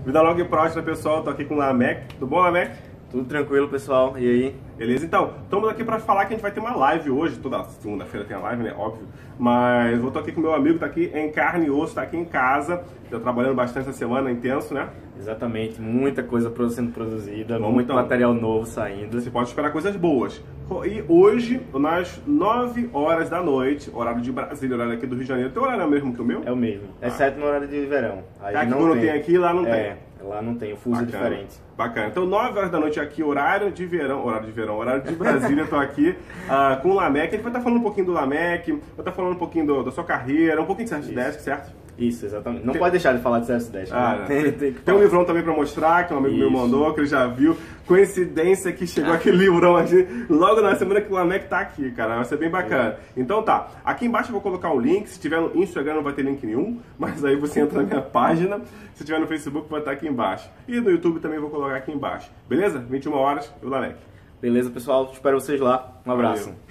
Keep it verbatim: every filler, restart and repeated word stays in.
Vida longa e próspera, pessoal. Tô aqui com o Lamek. Tudo bom, Lamek? Tudo tranquilo, pessoal. E aí? Beleza? Então, estamos aqui para falar que a gente vai ter uma live hoje. Toda segunda-feira tem a live, né? Óbvio. Mas eu tô aqui com meu amigo, tá aqui em carne e osso, tá aqui em casa. Tá trabalhando bastante essa semana, intenso, né? Exatamente. Muita coisa sendo produzida, Vamos, muito então. material novo saindo. Você pode esperar coisas boas. E hoje, nas nove horas da noite, horário de Brasília, horário aqui do Rio de Janeiro. Teu horário é o mesmo que o meu? É o mesmo, Ah. exceto no horário de verão. Aí É, aqui não quando tem. tem aqui, lá não tem. É, lá não tem, o fuso é Bacana. diferente. Bacana. Então, nove horas da noite aqui, horário de verão, horário de verão, horário de Brasília, eu tô aqui uh, com o Lamek. A gente vai estar falando um pouquinho do Lamek, vai estar falando um pouquinho do, da sua carreira, um pouquinho de Service Desk, certo? Isso, exatamente. Não Tem... pode deixar de falar de Service Desk. Ah, né? tem, tem, tem, tem um livrão também pra mostrar, que um amigo Isso. meu mandou, que ele já viu. Coincidência que chegou aquele livrão aqui, logo na semana que o Lamek tá aqui, cara. Vai ser bem bacana. É. Então tá, aqui embaixo eu vou colocar o link. Se tiver no Instagram não vai ter link nenhum, mas aí você entra na minha página. Se tiver no Facebook vai estar aqui embaixo. E no YouTube também vou colocar aqui embaixo. Beleza? vinte e uma horas, o Lamek. Beleza, pessoal. Espero vocês lá. Um abraço. Valeu.